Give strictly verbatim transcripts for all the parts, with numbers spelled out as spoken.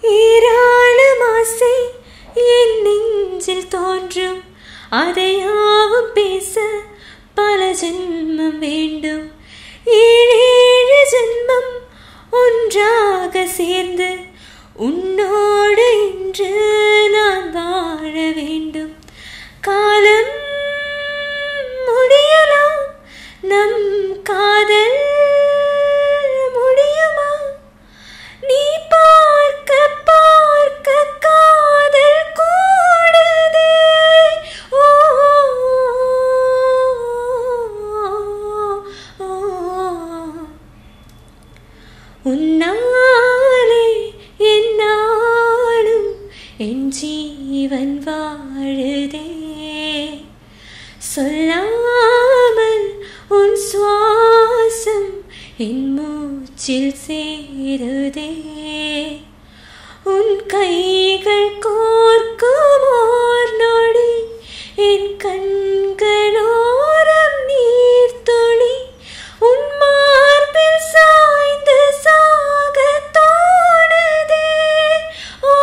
ஏராளம் ஆசை என் நெஞ்சில் தோன்றும், அதையாவும் பேச பல ஜென்மம் வேண்டும். ஏழேழு ஜென்மம் ஒன்றாக சேர்ந்து உன்னோடு இன்று நான் வாழ வேண்டும். காலம் முடியலாம், நம் காதல் முடியுமா? நீ பார்க்க பார்க்க காதல் கூடுதே. ஓ, உன்னாலே என்னாலும் என் ஜீவன் வாழுதே. சொல்லாமல் உன் சுவாசம் என் மூச்சில் சேருதே. உன் கைகள் கோர்க்கும் ஓர் நொடி என் கண்களோரம் நீர் துளி. உன் மார்பில் சாய்ந்து சாக தோணுதே. ஓ,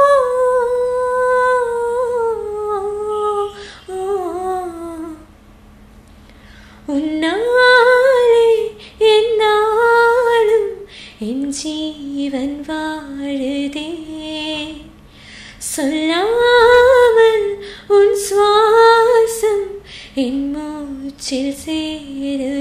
உன்னாலே என்னாலும் என் ஜீவன் வாழுதே. சொல்லாமல் உன் சுவாசம் என் மூச்சில் சேரு.